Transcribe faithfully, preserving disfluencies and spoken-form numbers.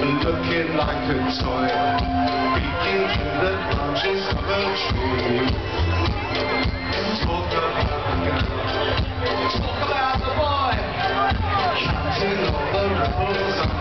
looking like a toy, peeking through the branches of a tree. Talk about the girl, talk about the boy, captain of the rebels.